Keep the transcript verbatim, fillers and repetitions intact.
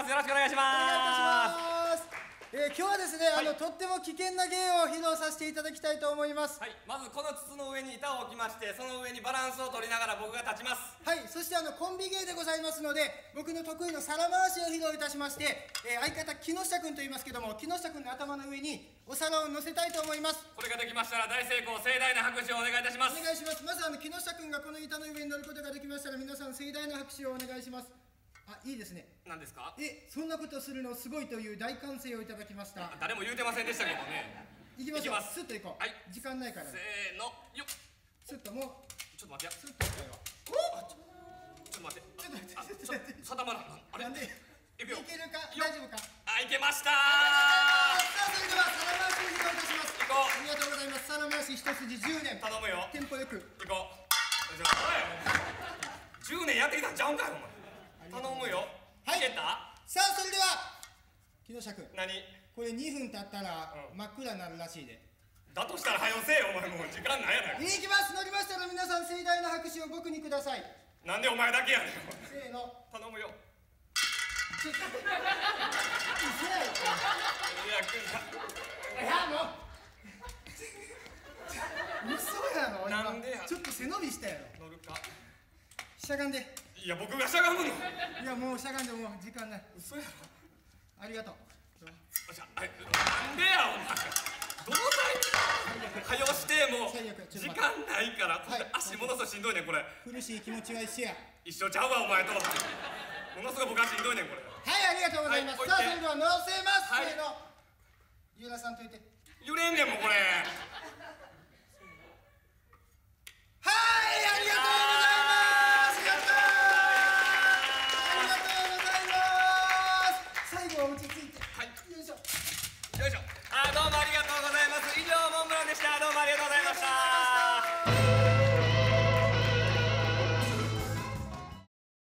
ます。よろしくお願いします。 えー、今日はですね、はい、あのとっても危険な芸を披露させていただきたいと思います。 はい、まずこの筒の上に板を置きまして、その上にバランスを取りながら僕が立ちます。 はい、そしてあのコンビ芸でございますので、僕の得意の皿回しを披露いたしまして、えー、相方木下君と言いますけども、木下君の頭の上にお皿を乗せたいと思います。 これができましたら大成功、盛大な拍手をお願いいたします。 お願いします。まずあの木下君がこの板の上に乗ることができましたら、皆さん盛大な拍手をお願いします。あ、いいですね。 何ですか？ え、そんなことするのすごいという大歓声をいただきました。 誰も言うてませんでしたけどね。 いきましょう。スッといこう。 はい。 時間ないから。 せーの、よっ。 スッともう。 ちょっと待って。 スッといこうよ。 ちょっと待って。 ちょっと待って。ちょっと待って。 定まらん。あれ。 なんで？いけるか？大丈夫か？ あ、いけましたー。 さあ、それでは皿回しを披露いたします。 行こう。 ありがとうございます。皿回し一筋じゅうねん。 頼むよ。 テンポよく。 行こう。じゅうねんやってきたんちゃうんかいお前。頼むよ。 はい。 いけた？ さあ、それでは木下君。 何？ これにふん経ったら真っ暗になるらしいで。 だとしたら早よせえよお前、もう時間ないやないか。 いきます。乗りましたら皆さん盛大な拍手を僕にください。 なんでお前だけやねん。 せーの。 頼むよ。 ちょっと嘘やよ。いやもう嘘やろ。 なんでや。 ちょっと背伸びしたやろ。 乗るか。 しゃがんで。 いや、僕がしゃがむの。 いや、もうしゃがんでもう時間ない。 嘘やろ。 ありがとう。 おじゃ、なんでやお前。どのタイミングはよしてもう時間ないから、足ものすごいしんどいねんこれ。 苦しい気持ちは一緒や。 一緒ちゃうわお前と。ものすごい僕はしんどいねんこれ。 はい、ありがとうございます。さあ、それでは乗せます。せーの。ゆらさんといて。 揺れんねんもうこれ。はい、 ありがとうございます。やったー。ありがとうございます。最後は落ち着いて。はい。よいしょ。 よいしょ。あ、どうもありがとうございます。以上モンブランでした。どうもありがとうございました。